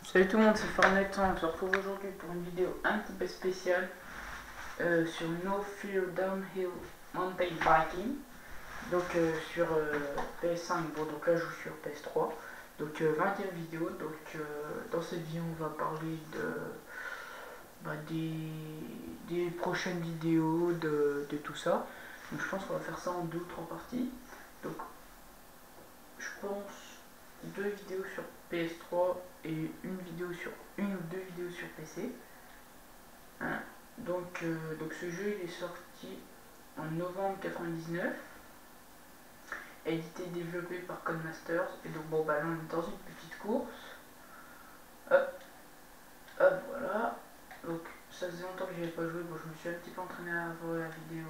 Salut tout le monde, c'est Fortnite. On se retrouve aujourd'hui pour une vidéo un petit peu spéciale sur No Fear Downhill Mountain Biking. Donc sur PS5, bon donc là je joue sur PS3. Donc 20e vidéo, donc dans cette vidéo on va parler des prochaines vidéos, de tout ça. Donc je pense qu'on va faire ça en 2 ou 3 parties. Donc je pense 2 vidéos sur PS3 et une ou deux vidéos sur PC. Hein. Donc ce jeu il est sorti en novembre 99, édité et développé par Codemasters. Et donc bon bah là on est dans une petite course. Hop, hop voilà. Donc ça faisait longtemps que j'avais pas joué, bon je me suis un petit peu entraîné à voir la vidéo.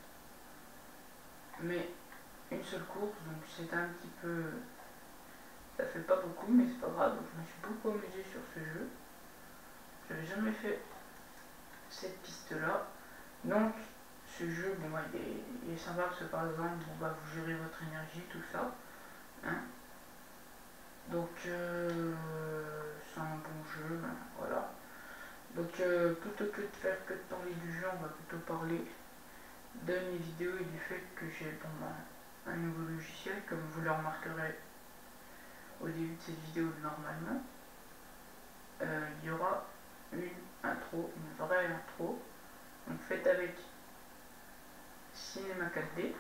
Mais une seule course, donc c'était un petit peu. Ça fait pas beaucoup mais c'est pas grave, donc je me suis beaucoup amusé sur ce jeu. J'avais jamais fait cette piste là. Donc ce jeu, bon, bah, il est sympa parce que par exemple, bon, bah, vous gérez votre énergie, tout ça. Hein. Donc c'est un bon jeu, hein, voilà. Donc plutôt que de faire que de parler du jeu, on va plutôt parler de mes vidéos et du fait que j'ai bon, bah, un nouveau logiciel, comme vous le remarquerez au début de cette vidéo normalement. Il y aura une intro, une vraie intro, donc faite avec Cinema 4D.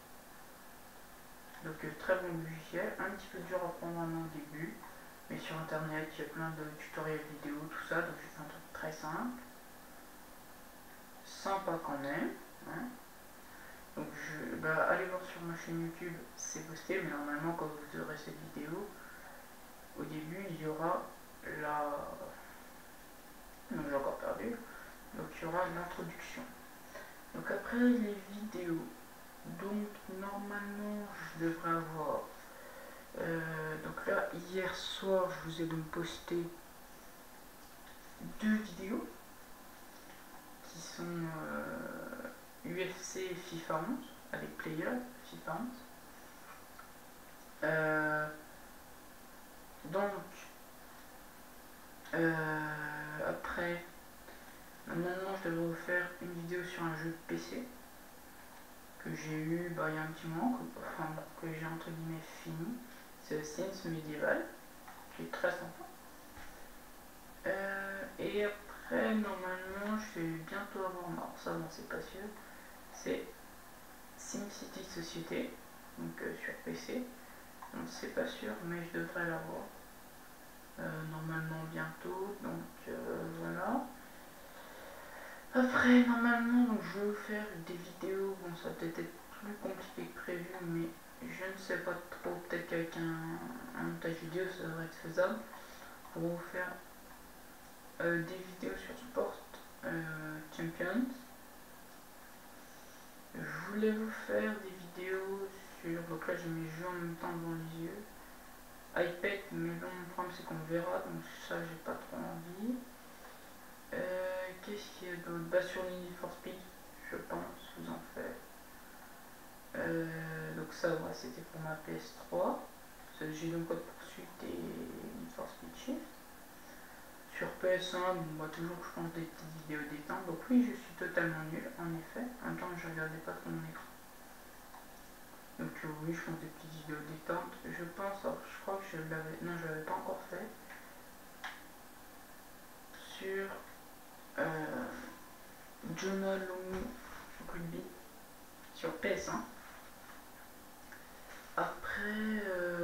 Donc très bon logiciel, un petit peu dur à prendre en main au début, mais sur internet il y a plein de tutoriels vidéo, tout ça, donc j'ai fait un truc très simple, sympa quand même. Hein. Donc allez voir sur ma chaîne YouTube, c'est posté, mais normalement quand vous aurez cette vidéo, au début il y aura la... Non, j'ai encore perdu. Donc il y aura l'introduction. Donc après les vidéos, donc normalement je devrais avoir... donc là, hier soir, je vous ai donc posté 2 vidéos qui sont UFC et FIFA 11, avec Player, FIFA 11. Donc, après, normalement, je devrais vous faire une vidéo sur un jeu de PC que j'ai eu il y a un petit moment, que j'ai entre guillemets fini. C'est Sims Medieval, qui est très sympa. Et après, normalement, je vais bientôt avoir, non, ça, non, c'est pas sûr, c'est SimCity Société, donc sur PC. Donc c'est pas sûr, mais je devrais l'avoir normalement bientôt. Donc voilà. Après, normalement, donc, je vais vous faire des vidéos. Bon, ça va peut-être être plus compliqué que prévu, mais je ne sais pas trop. Peut-être qu'avec un montage vidéo, ça devrait être faisable pour vous faire des vidéos sur Sport Champions. Je voulais vous faire des vidéos sur... Donc là j'ai mes jeux en même temps devant les yeux. iPad, mais bon le problème c'est qu'on verra, donc ça j'ai pas trop envie. Qu'est-ce qu'il y a d'autre? Bah sur Need for Speed, je pense, vous en faites. Donc ça ouais, c'était pour ma PS3. J'ai donc code poursuite et Need for Speed Shift. Sur PS1, bon, bah, toujours je pense des petites vidéos détente. Donc oui, je suis totalement nul, en effet. En même temps, je regardais pas trop mon écran. Donc oui, je pense des petites vidéos détente. Je pense, alors, je crois que je l'avais... Non, je l'avais pas encore fait. Sur Jonah Lomu Rugby. Sur PS1. Après...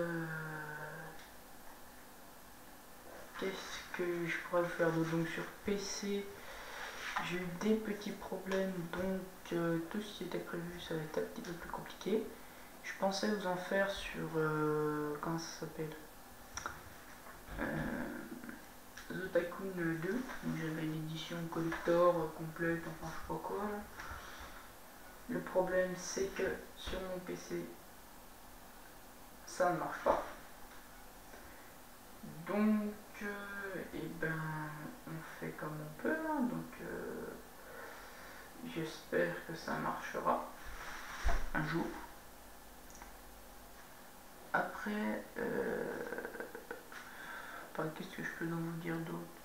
qu'est-ce que je pourrais faire d'autre? Donc sur PC... J'ai eu des petits problèmes, donc tout ce qui était prévu, ça va être un petit peu plus compliqué. Je pensais vous en faire sur... comment ça s'appelle The Tycoon 2. Donc j'avais l'édition collector complète, enfin je sais pas quoi. Là. Le problème c'est que sur mon PC, ça ne marche pas. Donc, et ben, on fait comme on peut. Hein, donc... j'espère que ça marchera un jour. Après, pas, qu'est-ce que je peux donc vous dire d'autre?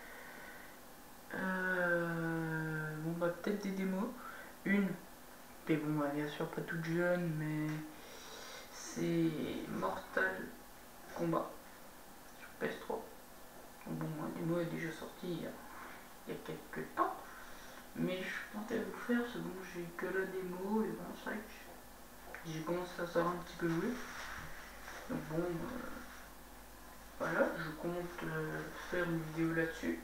Bon bah peut-être des démos. Une, mais bon bah, bien sûr pas toute jeune, mais c'est Mortal Kombat sur PS3. Bon, la démo est déjà sortie il y a quelques temps, mais je comptais vous faire, c'est bon, j'ai que la démo, et bon, c'est vrai que j'ai commencé à savoir un petit peu jouer. Donc bon, voilà, je compte faire une vidéo là-dessus.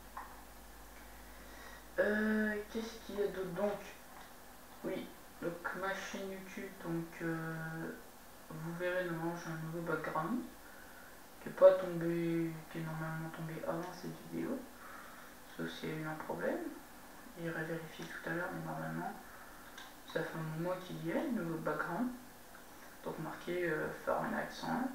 Qu'est-ce qu'il y a d'autre donc? Oui, donc ma chaîne YouTube, donc vous verrez, normalement j'ai un nouveau background qui est pas tombé, qui est normalement tombé avant cette vidéo, sauf s'il y a eu un problème. J'irai vérifier tout à l'heure, mais normalement ça fait un moment qu'il y a le nouveau background, donc marqué Fahrenheit 101.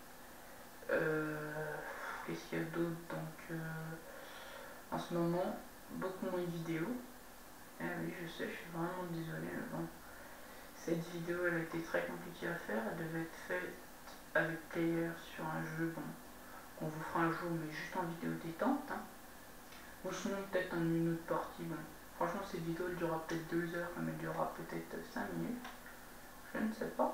Qu'est-ce qu'il y a d'autre? Donc en ce moment beaucoup moins de vidéos. Ah oui, je sais, je suis vraiment désolée, mais bon, cette vidéo elle a été très compliquée à faire, elle devait être faite avec player sur un jeu, bon, qu'on vous fera un jour, mais juste en vidéo détente, hein. Ou sinon peut-être en une autre partie, bon. Franchement cette vidéo elle durera peut-être 2 heures, comme elle durera peut-être 5 minutes, je ne sais pas.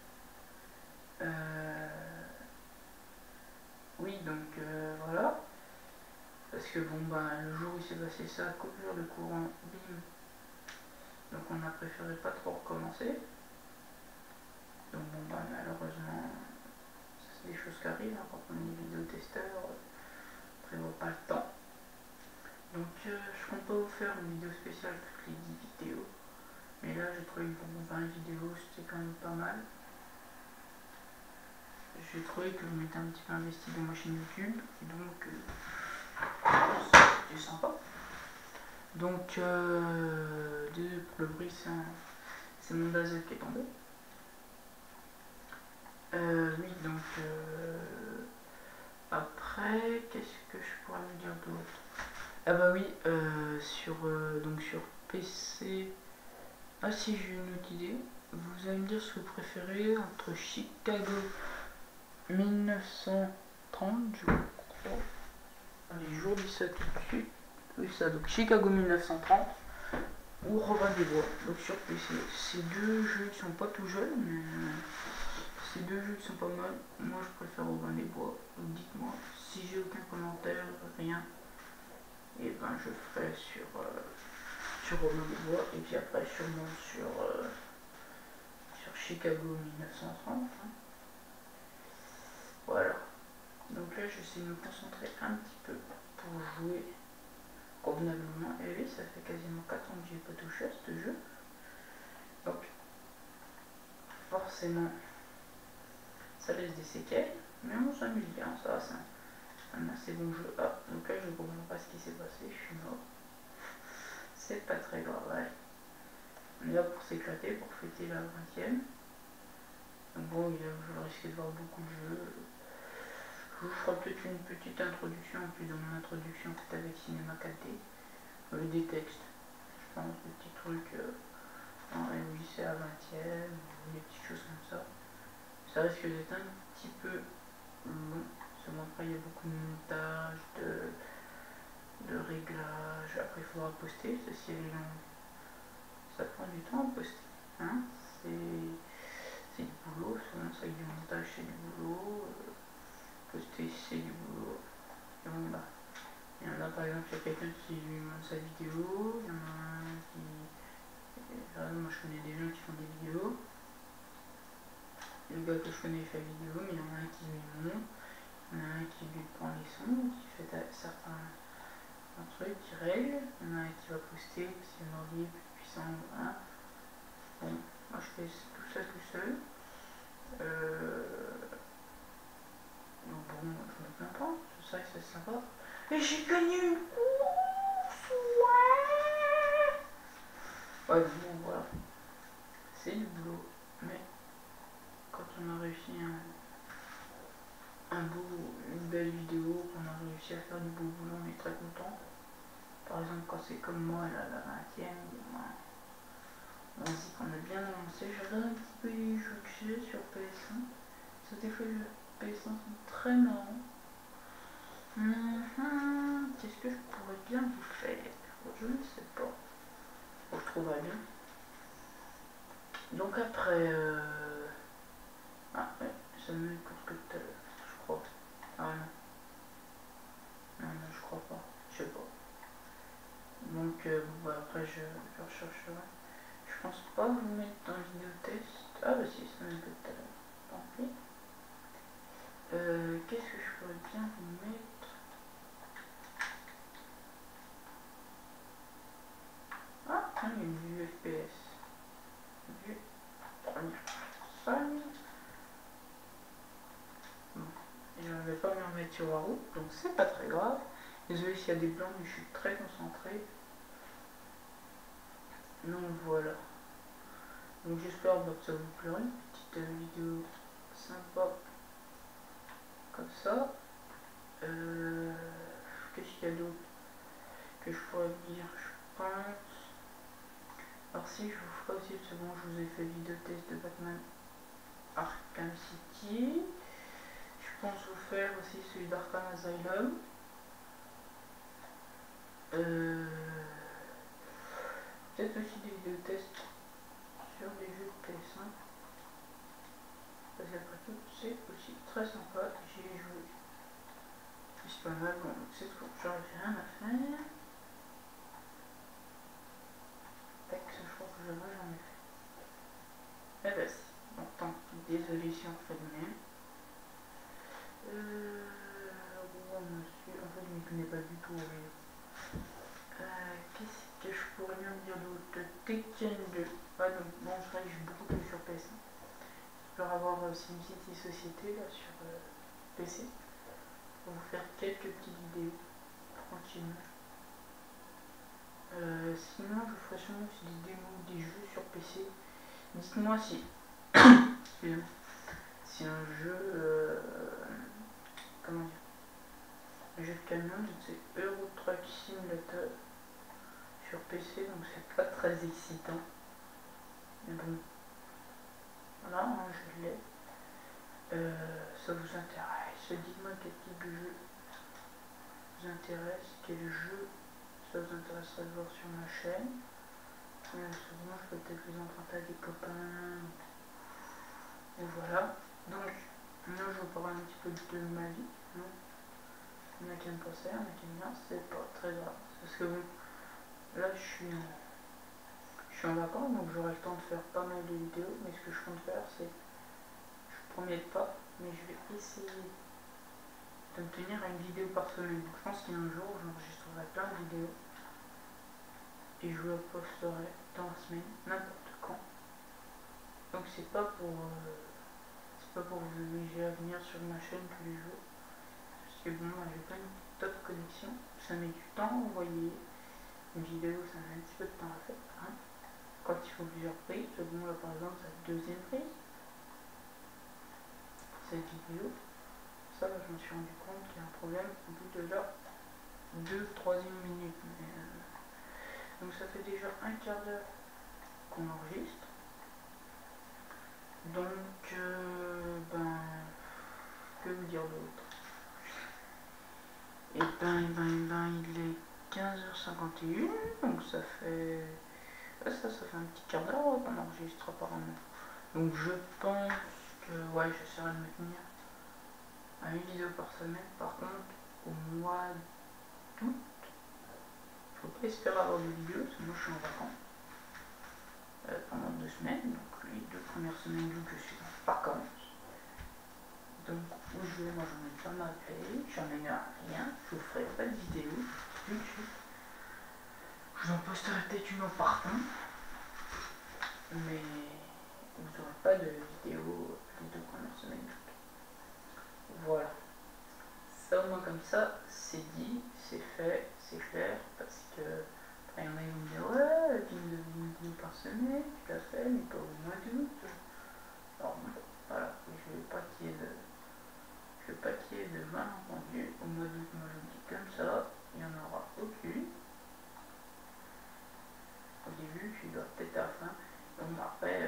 Oui, donc voilà, parce que bon bah le jour où il s'est passé ça, coupure de courant, bim, donc on a préféré pas trop recommencer. Donc bon bah malheureusement, c'est des choses qui arrivent, hein, quand on est vidéotesteur, on prévoit pas le temps. Donc je compte pas vous faire une vidéo spéciale toutes les 10 vidéos, mais là j'ai trouvé que bon, 20 vidéos c'était quand même pas mal. J'ai trouvé que je m'étais un petit peu investi dans ma chaîne YouTube, et donc c'était sympa. Donc désolé pour le bruit, c'est mon Dazel qui est tombé. Oui, donc après, qu'est-ce que je pourrais vous dire d'autre? Ah bah oui, donc sur PC. Ah si, j'ai une autre idée. Vous allez me dire ce que vous préférez entre Chicago 1930, je crois. Allez, je vous dis ça tout de suite. Oui, ça, donc Chicago 1930 ou Robin des Bois, donc sur PC. Ces deux jeux qui sont pas tout jeunes, mais ces deux jeux qui sont pas mal. Moi je préfère Robin des Bois. Donc dites-moi, si j'ai aucun commentaire, rien, et ben je ferai sur Robin des Bois, et puis après sûrement sur Chicago 1930. Hein. Voilà. Donc là j'essaie de me concentrer un petit peu pour jouer convenablement. Et oui, ça fait quasiment 4 ans que j'ai pas touché à ce jeu. Donc forcément ça laisse des séquelles, mais on s'amuse bien, ça c'est un assez bon jeu. Ah, donc là je ne comprends pas ce qui s'est passé, je suis mort. C'est pas très grave, ouais. On est là pour s'éclater, pour fêter la 20e. Donc bon, je risque de voir beaucoup de jeux. Je vous ferai peut-être une petite introduction en plus de mon introduction faite avec Cinéma 4D, avec des textes, je pense, des petits trucs en réagissait à 20e, ou des petites choses comme ça. Ça risque d'être un petit peu long, seulement après il y a beaucoup de montage, de réglage, après il faudra poster, ceci est long, ça prend du temps à poster, hein, c'est du boulot, souvent c'est avec du montage, c'est du boulot, poster c'est du boulot, et bon bah, il y en a par exemple, il y a quelqu'un qui lui montre sa vidéo, il y en a un qui, moi je connais des gens qui font des vidéos, le gars que je connais il fait la vidéo, mais il y en a un qui lui montre, il y en a un qui lui prend les sons, qui fait certains trucs, qui règle, il y en a un qui va poster, c'est un ordi plus puissant, voilà. Bon, moi je fais tout ça tout seul. Donc bon, je me plains pas, c'est ça que c'est sympa. Et j'ai gagné une course, ouais. Ouais, bon voilà, c'est du boulot, mais quand on a réussi une belle vidéo, qu'on a réussi à faire du beau boulot, on est très content. Par exemple, quand c'est comme moi, là, la 20e, on se dit qu'on a bien avancé. Je regarde un petit peu les jeux que j'ai sur PS1. Ça des fois, les PS1 sont très marrants. Qu'est-ce que je pourrais bien vous faire? Je ne sais pas. On se trouvera bien. Donc après... Ah ouais, ça me met pour que tout à l'heure, je crois. Ah non. Non, je crois pas. Je sais pas. Donc bah, après je rechercherai. Je pense pas vous mettre dans vidéo test. Ah bah si, ça me met tout à l'heure. Tant pis. Qu'est-ce que je pourrais bien vous mettre? Ah, tiens, il y a une vue FPS. Vue première personne. Bon. Je ne vais pas me remettre sur la route, donc c'est pas très grave. Désolé s'il y a des blancs, mais je suis très concentré. Donc voilà. Donc j'espère que ça vous plaira, une petite vidéo sympa comme ça. Qu'est-ce qu'il y a d'autre que je pourrais vous dire? Je pense. Alors si je vous ferai aussi, c'est bon, je vous ai fait vidéo test de Batman Arkham City. Je pense vous faire aussi celui d'Arkham Asylum. Peut-être aussi des vidéos tests sur des jeux de PS1. Parce qu'après tout, c'est aussi très sympa. J'y ai joué. C'est pas mal, bon, c'est tout. J'aurais rien à faire. Tac, je crois que j'en ai fait. Eh ben si. Bon, tant pis, désolé si on fait de même. Oh monsieur, en fait je ne connais pas du tout. Qu'est-ce que je pourrais bien dire d'autre? Tekken 2. Ah donc, bon, c'est vrai que j'ai beaucoup plus sur PC. Je peux avoir SimCity Société là sur PC. Pour vous faire quelques petites vidéos tranquillement. Sinon, je ferai sûrement aussi des démos des jeux sur PC. Dites-moi si, si un jeu, comment dire, un jeu de camion, c'est Euro Truck Simulator sur PC, donc c'est pas très excitant. Mais bon, voilà, hein, je l'ai. Ça vous intéresse? Dites-moi quel type de jeu vous intéresse, quel jeu ça vous intéresserait de voir sur ma chaîne. Souvent, je peux peut-être vous emprunter à des copains. Et voilà. Donc, moi, je vous parle un petit peu de ma vie. Hein. Il y en a qui aiment pas ça, il y en a qui aiment bien, c'est pas très grave. Parce que bon, là, je suis en vacances, donc j'aurai le temps de faire pas mal de vidéos. Mais ce que je compte faire, c'est, je promets pas, mais je vais essayer de me tenir à une vidéo par semaine. Donc, je pense qu'il y a un jour, j'enregistrerai plein de vidéos. Et je le posterai dans la semaine, n'importe quand. Donc c'est pas pour vous obliger à venir sur ma chaîne tous les jours. Parce que bon, j'ai pas une top connexion. Ça met du temps à envoyer une vidéo, ça met un petit peu de temps à faire. Hein. Quand il faut plusieurs prises, bon là par exemple c'est la deuxième prise pour cette vidéo. Ça je me suis rendu compte qu'il y a un problème au bout de la 2-3e minute. Donc ça fait déjà un quart d'heure qu'on enregistre. Donc, que vous dire d'autre? Et il est 15h51, donc ça fait un petit quart d'heure qu'on enregistre apparemment. Donc je pense que, ouais, j'essaierai de me tenir à une vidéo par semaine. Par contre, au mois d'août, faut pas espérer avoir des vidéos, parce que moi je suis en vacances pendant 2 semaines, donc les 2 premières semaines d'août je suis en vacances. Donc où je vais, moi j'en ai pas mal fait, j'en ai rien, je vous ferai pas de vidéo tout de suite. Je vous en posterai peut-être une en partant, mais vous n'aurez pas de vidéo les 2 premières semaines d'août. Voilà. Ça au moins comme ça, c'est dit, c'est fait, c'est clair, parce que après il y en a qui vont me dire ouais, tu nous as une vidéo par semaine, tu l'as fait, mais pas au mois d'août. Alors voilà, je ne veux pas qu'il y ait de malentendu. Au mois d'août, moi je me dis comme ça, il n'y en aura aucune. Au début, je dois peut-être à la fin. Donc après,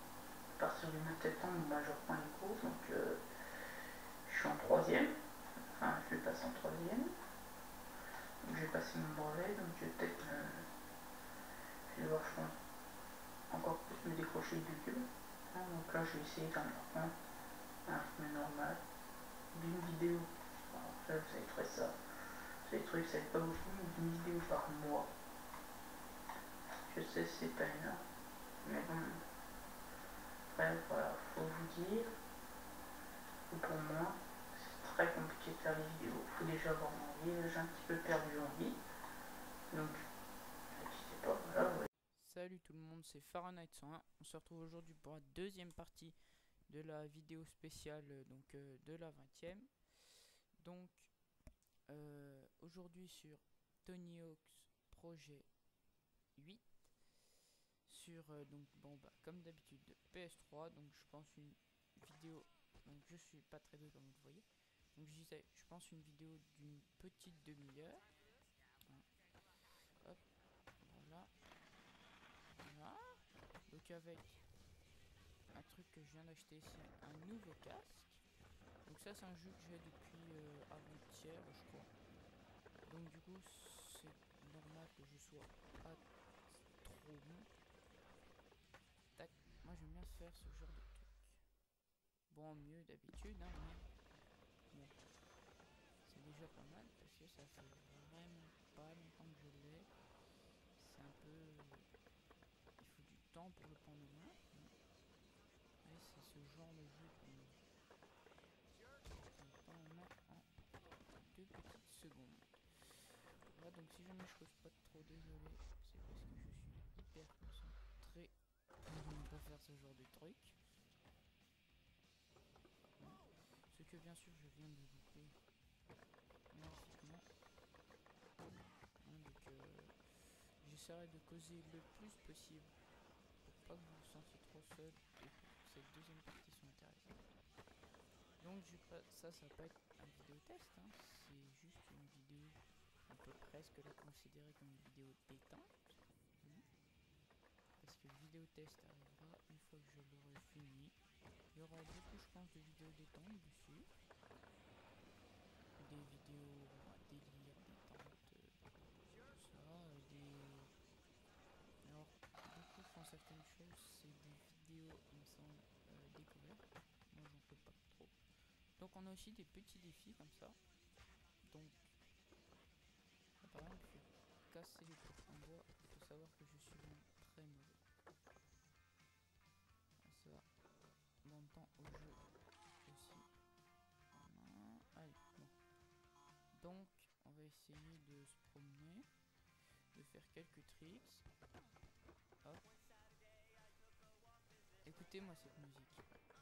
à partir du mois de septembre, je reprends les cours, donc je suis en 3e. Enfin, je vais passer en troisième. Donc j'ai passé mon brevet, donc je vais peut-être je vais devoir, je pense, encore plus me décrocher du YouTube. Donc là, je vais essayer d'en apprendre un rythme normal d'une vidéo. Alors, là, vous allez trouver ça. Vous allez trouver que ça va être pas beaucoup, mais d'une vidéo par mois. Je sais, c'est pas énorme. Mais bon. Après, voilà, faut vous dire que pour moi, c'est très compliqué de faire des vidéos. Il faut déjà avoir envie. J'ai un petit peu perdu envie. Donc, je sais pas, voilà, ouais. Salut tout le monde, c'est Fahrenheit 101. On se retrouve aujourd'hui pour la deuxième partie de la vidéo spéciale de la 20e. Donc aujourd'hui sur Tony Hawk's Projet 8 sur comme d'habitude PS3. Donc je pense une vidéo, donc je suis pas très doué comme vous le voyez. Donc je disais, je pense une vidéo d'une petite demi-heure. Hop, voilà. Voilà. Donc avec un truc que je viens d'acheter, c'est un nouveau casque. Donc ça c'est un jeu que j'ai depuis avant-hier je crois. Donc du coup c'est normal que je sois pas trop bon. Tac, moi j'aime bien faire ce genre de truc. Bon, mieux d'habitude hein, mais bon, c'est déjà pas mal parce que ça fait vraiment pas longtemps que je l'ai. C'est un peu... il faut du temps pour le prendre en main. Et c'est ce genre de jeu qu'on prend en main en 2 petites secondes. Voilà, donc si jamais je cause pas trop, désolé, c'est parce que je suis hyper concentré pour ne pas faire ce genre de truc. Ce que bien sûr je viens de louper magnifiquement. Donc j'essaierai de causer le plus possible pour pas que vous vous sentiez trop seul et pour que cette deuxième partie soit intéressante. Donc ça va pas être un vidéo test, hein, c'est juste une vidéo, on peut presque la considérer comme une vidéo détente. Parce que le vidéo test arrivera une fois que je l'aurai fini. Il y aura beaucoup, je pense, de vidéos détente dessus. Des vidéos délire, détente, tout ça. Alors, beaucoup font certaines choses, c'est des vidéos, il me semble, découvertes. Moi, j'en fais pas trop. Donc, on a aussi des petits défis comme ça. Donc, là, par exemple, il faut casser les blocs en bois. Il faut savoir que je suis vraiment très mauvais. Ça, dans le temps au jeu aussi. Voilà. Allez, bon. Donc, on va essayer de se promener, de faire quelques tricks. Hop. Écoutez-moi cette musique.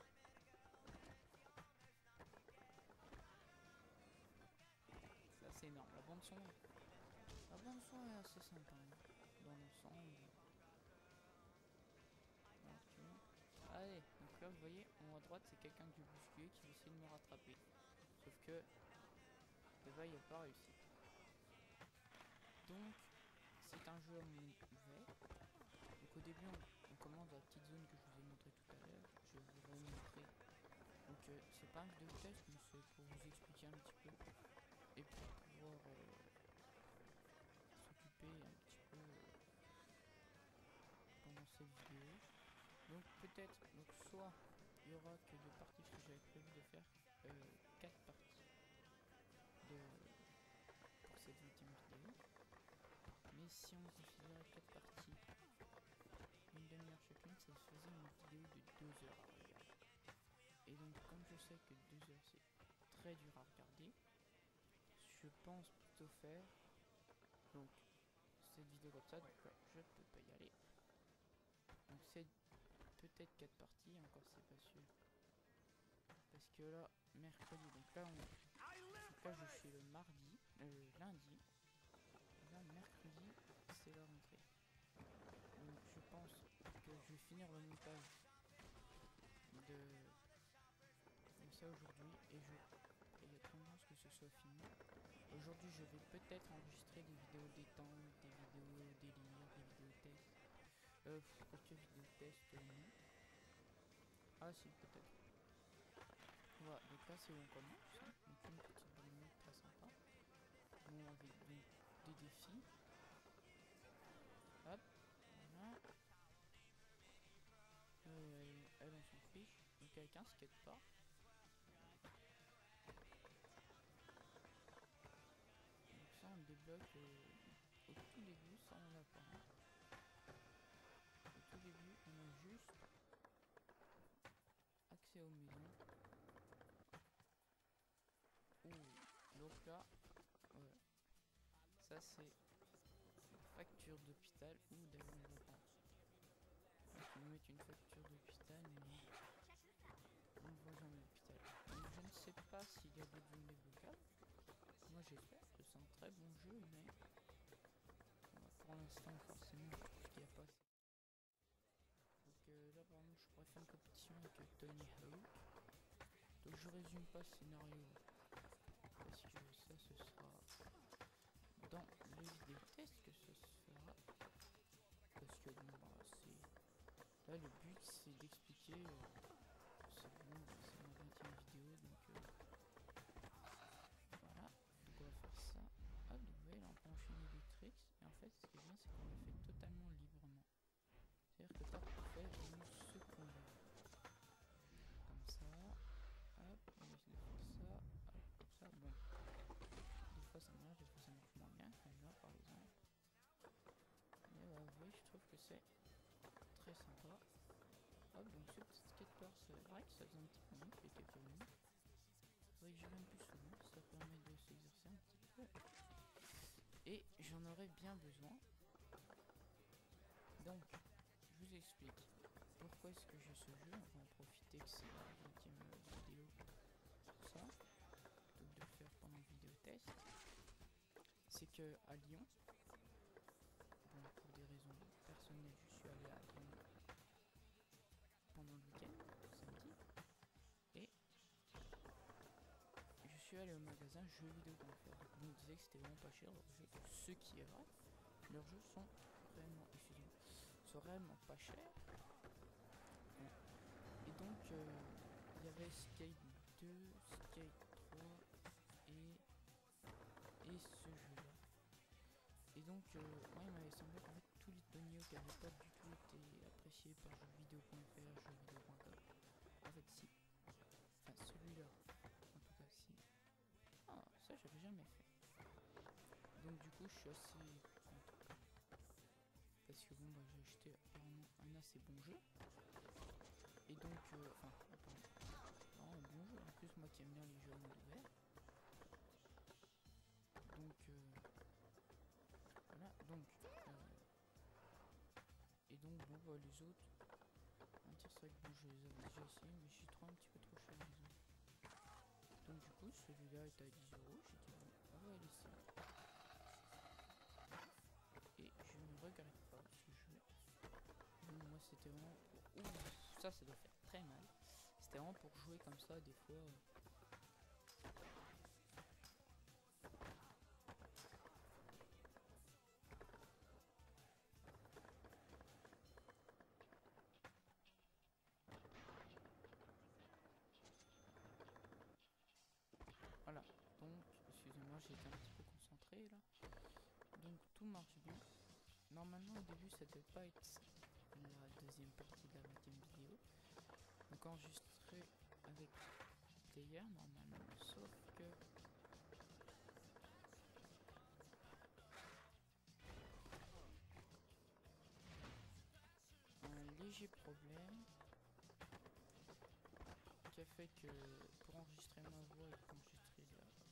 C'est assez énorme. La bande son est assez sympa hein, dans l'ensemble. Allez, donc là vous voyez en haut à droite c'est quelqu'un que j'ai bousculé qui va essayer de me rattraper. Sauf que il n'a pas réussi. Donc c'est un jeu à monde ouvert. Donc au début on commence dans la petite zone que je vous ai montré tout à l'heure. Je vais vous remontrer. Donc c'est pas un vidéo test mais c'est pour vous expliquer un petit peu. Et pour pouvoir s'occuper un petit peu pendant cette vidéo. Donc peut-être, donc soit il y aura que 2 parties parce que j'avais prévu de faire 4 parties pour cette 8ème vidéo. Mais si on diffusait 4 parties, une demi-heure chacune, ça faisait une vidéo de 2 heures. Et donc comme je sais que 2 heures c'est très dur à regarder, je pense plutôt faire donc cette vidéo comme ça, donc là je peux pas y aller. Donc c'est peut-être 4 parties, encore c'est pas sûr. Parce que là, mercredi, donc là je suis le mardi, lundi. Et là, mercredi, c'est la rentrée. Donc je pense que je vais finir le montage de ça aujourd'hui et il y a de chances que ce soit fini. Aujourd'hui, je vais peut-être enregistrer des vidéos détente, des vidéos délire, des vidéos test. Quelques vidéos test, non. Ah si, peut-être. Voilà, donc là c'est où on commence, hein. Donc une petite boulonnette ici. Hop, voilà. Elle on s'en fiche. Donc avec un skatepark. Donc ça on le débloque au tout début, ça on l'a pas. Hein. Au tout début on a juste accès aux maisons. Ouh, donc là, voilà. Ça c'est facture d'hôpital ou d'ailleurs on va prendre. Ils nous mettent une facture d'hôpital mais on ne voit jamais l'hôpital. Donc je ne sais pas s'il y a d'autres zones débloquables. Moi j'espère que c'est un très bon jeu mais pour l'instant forcément il n'y a pas assez. Donc là par exemple je pourrais faire une compétition avec Tony Hawk. Donc je résume pas le scénario parce que ça ce sera dans les vidéos test que ce se fera. Parce que bon bah c'est... Là le but c'est d'expliquer c'est bon, c'est ma 20e vidéo donc voilà, donc on va faire ça. Hop, donc vous voyez là on peut enchaîner des tricks et en fait ce qui est bien c'est qu'on le fait totalement librement. C'est-à-dire que t'as pour faire vraiment ce qu'on veut. Comme ça, hop, on va essayer de faire ça, hop, comme ça, bon. Des fois ça marche, des fois ça marche moins bien, comme là par exemple. Mais bah oui, je trouve que c'est très sympa. Hop, donc ce petit skater, c'est vrai que ça faisait un petit moment qu'il était connu. Oui, je viens plus souvent, ça permet de s'exercer un petit peu. Et j'en aurais bien besoin. Donc, je vous explique pourquoi est-ce que j'ai ce jeu. On va en profiter que c'est la 20e vidéo pour ça. Donc de le faire pendant le vidéo test. C'est que à Lyon, bon, pour des raisons personnelles, je suis allé à Lyon pendant le week-end, samedi, et je suis allé au magasin jeuxvideo.fr. On me disait que c'était vraiment pas cher leur jeu, ce qui est vrai. Leurs jeux sont réellement, sont réellement pas chers. Bon. Et donc il y avait Skate 2, Skate 3 et ce jeu là. Et donc moi il m'avait semblé qu'en fait tous les Tony Hawk n'avaient pas du tout été appréciés par jeuxvideo.fr, jeuxvideo.com. En fait si. Enfin celui-là. En tout cas si. Ah ça j'avais jamais fait. Donc du coup je suis assez content. Parce que bon bah j'ai acheté apparemment un assez bon jeu. Et donc enfin apparemment un bon jeu. En plus moi qui aime bien les jeux en mode ouvert. Donc voilà, donc et donc bon bah les autres on va dire c'est vrai que bon je les avais déjà essayés mais j'ai trouvé un petit peu trop cher les autres. Donc du coup celui-là est à 10€, j'ai dit bon on va l'essayer. Et je ne regrette pas ce jeu. Donc, moi c'était vraiment pour... Ouh, ça doit faire très mal. C'était vraiment pour jouer comme ça des fois. Voilà, donc, excusez-moi, j'ai été un petit peu concentré là. Donc tout marche bien. Normalement au début ça devait pas être la deuxième partie de la 20e vidéo. Donc enregistré avec player normalement, sauf que... un léger problème qui a fait que pour enregistrer ma voix et pour enregistrer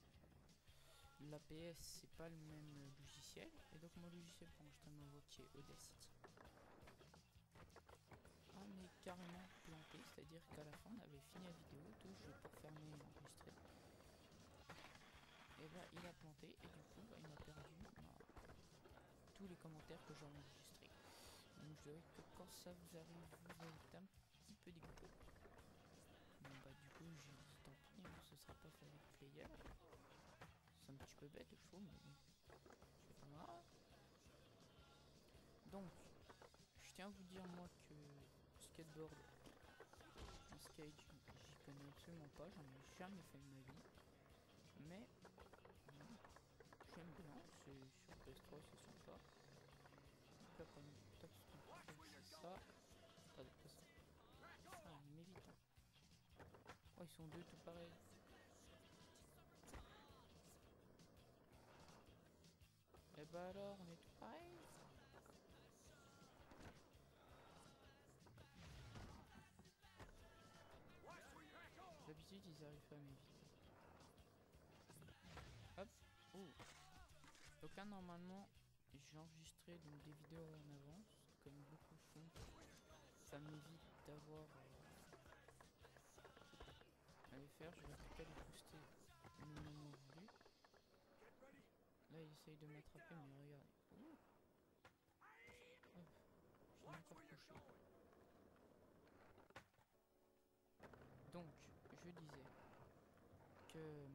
l'APS c'est pas le même logiciel et donc mon logiciel pour enregistrer ma voix qui est Audacity mais carrément planté, c'est à dire qu'à la fin on avait fini la vidéo, tout je vais pour fermer et enregistrer et bah il a planté et du coup bah, il m'a perdu tous les commentaires que j'ai enregistrés. Donc je dirais que quand ça vous arrive vous allez être un petit peu dégoûté. Bon bah du coup j'ai dit tant pis, ce sera pas fait avec player. C'est un petit peu bête je trouve mais bon, c'est pas grave. Donc je tiens à vous dire moi que skateboard en skate j'y connais absolument pas, j'en ai jamais fait de ma vie. Mais j'aime bien, c'est sur PS3 c'est là quand même. Tac, c'est ça. Attendez, ça. Ah, mais vite. Oh, ils sont deux tout pareil. Et bah alors, on est tout pareil. D'habitude, ils arrivent à m'éviter. Hop. Oh. Donc là, normalement, j'ai enregistré donc, des vidéos en avance, comme beaucoup font. Ça m'évite d'avoir à les faire. Je vais plus qu'à les poster le moment voulu. Là, il essaye de m'attraper, mais regardez. Ouh. Hop. Je l'ai encore couché. Donc, je disais que...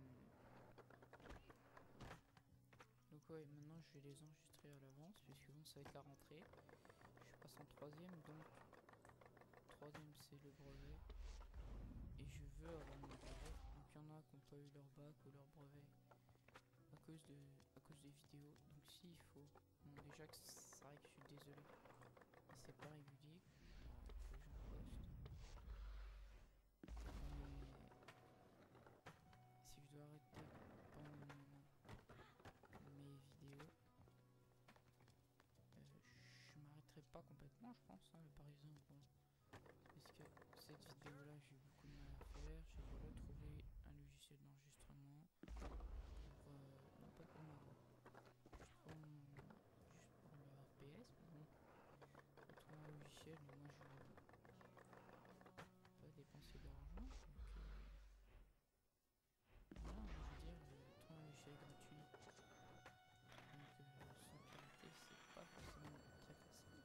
Donc ouais, maintenant je vais les enregistrer à l'avance, puisque bon, ça va être la rentrée. Je passe en troisième, donc... Troisième, c'est le brevet. Et je veux avoir mon brevet. Donc il y en a qui n'ont pas eu leur bac ou leur brevet à cause des vidéos. Donc s'il faut... Bon, déjà que c'est vrai que je suis désolé. Mais c'est pas régulier que j'en poste. Si je dois arrêter pendant mes vidéos, je m'arrêterai pas complètement, je pense. Hein, par exemple, bon, parce que cette vidéo là, j'ai eu beaucoup de mal à faire. J'ai dû retrouver un logiciel d'enregistrement pour non pas pour ma voix, juste pour le RPS. Mais bon, retrouver un logiciel, mais moi je veux pas dépenser d'argent. Donc voilà, je veux dire, trouver un logiciel gratuit. Donc sans pirater, c'est pas forcément très facile.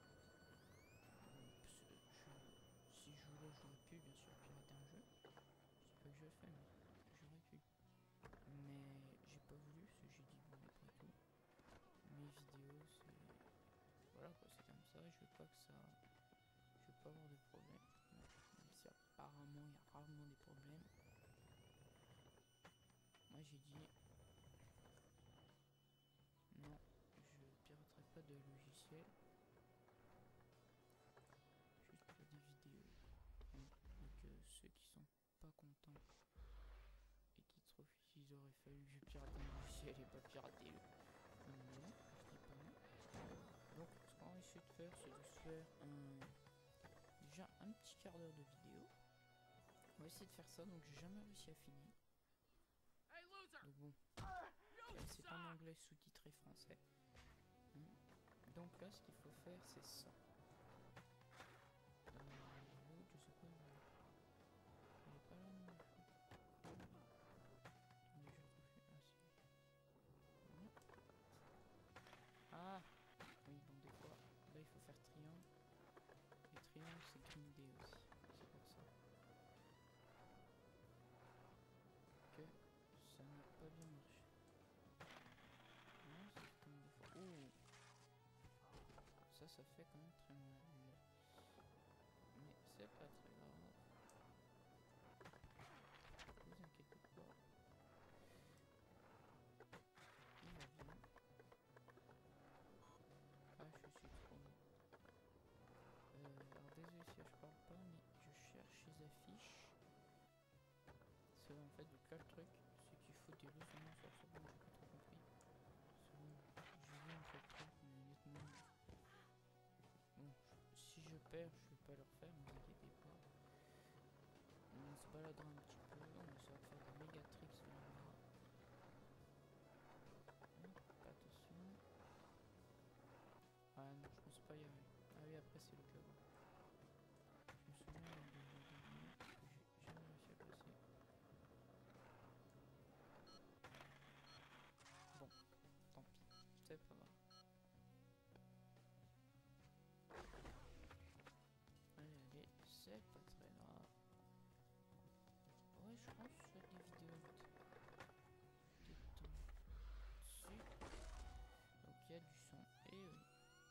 Si je voulais, j'aurais pu bien sûr pirater un jeu. Je dis pas que je le fais, mais j'aurais pu. Mais j'ai pas voulu parce que j'ai dit bon après tout. Mes vidéos c'est. Voilà quoi, c'est comme ça, je veux pas que ça. Je veux pas avoir de problème. Même si apparemment il y a rarement des problèmes. Moi j'ai dit non, je piraterai pas de logiciel. Juste pour des vidéos. Donc ceux qui sont pas contents et qui trouvent qu'il aurait fallu que je pirate un logiciel et pas pirater le. Non, je dis pas non. Donc ce qu'on va essayer de faire, c'est de se faire déjà un petit quart d'heure de vidéo. On va essayer de faire ça, donc j'ai jamais réussi à finir. Donc bon, c'est en anglais sous-titré français. Donc là, ce qu'il faut faire, c'est ça. Je sais pas. Il est pas là non plus. Ah oui, bon des fois, là il faut faire triangle. Et triangle c'est grinder aussi, c'est pour ça. Que ça n'a pas bien marché. Non, c'est comme des fois. Oh, ça fait quand même très mal. Mais c'est pas très grave. Ne vous inquiétez pas. Il va bien. Ah, je suis trop bon. Alors désolé si je parle pas, mais je cherche les affiches. C'est en fait, donc là le truc, c'est qu'il faut des résonances sur ce bon, j'ai pas trop compris. C'est bon, j'ai vu un peu de truc, mais honnêtement... Bon, si je perds, je vais pas le refaire, ne vous inquiétez pas. On se baladera un petit peu, on essaie de faire des méga tricks sur la main. Attention. Ah non, je pense pas y arriver. Ah oui, après c'est le câble. Je me souviens de que j'ai jamais réussi à passer. Bon, tant pis, c'est pas grave. Allez, c'est pas très grave. Ouais, je pense que je fais des vidéos des temps dessus. Donc il y a du son. Et oui.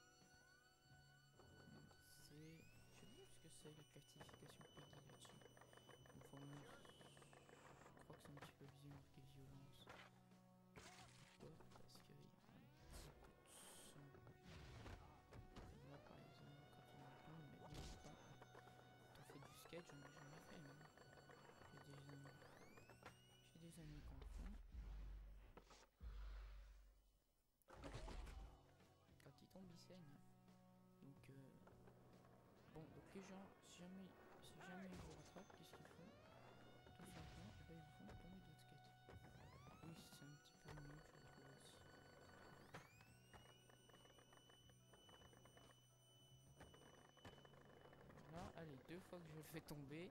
C'est... Je sais pas ce que c'est la classification PEGI là-dessus. Enfin, je crois que c'est un petit peu visé marqué violence. Pourquoi? Parce qu'il y a un petit peu de son. scène. Hein. Donc, bon, donc les gens, si jamais ils vous rattrapent, qu'est-ce qu'ils font? Tout simplement, et ben, ils vous font tomber de votre skate. Oui, c'est un petit peu mieux, je trouve aussi. Voilà, allez, 2 fois que je le fais tomber.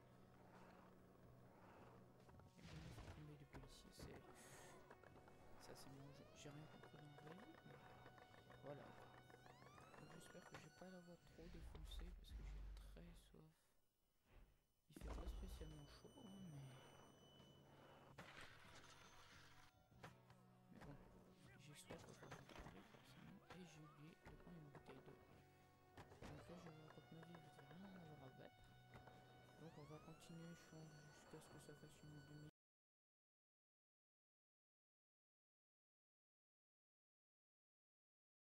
Et je me fais tomber les policiers, c'est... Ça c'est bon, j'ai rien compris dans la vraie vie, mais voilà. Donc j'espère que je vais pas l'avoir trop défoncé parce que j'ai très soif. Il fait pas spécialement chaud, hein, mais bon, j'ai soif, il faut que je travaille forcément. Et j'ai oublié de prendre une bouteille d'eau. Donc là je vous raconte ma vie, vous devez rien en avoir à battre. Donc on va continuer, je pense, jusqu'à ce que ça fasse une demi